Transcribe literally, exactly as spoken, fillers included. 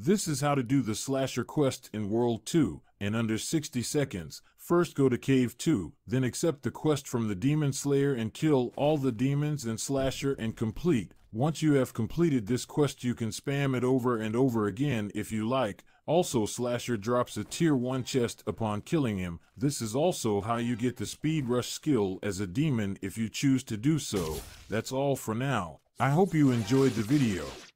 This is how to do the slasher quest in World two, in under sixty seconds. First go to Cave two, then accept the quest from the Demon Slayer and kill all the demons and slasher and complete. Once you have completed this quest you can spam it over and over again if you like. Also, Slasher drops a tier one chest upon killing him. This is also how you get the speed rush skill as a demon if you choose to do so. That's all for now. I hope you enjoyed the video.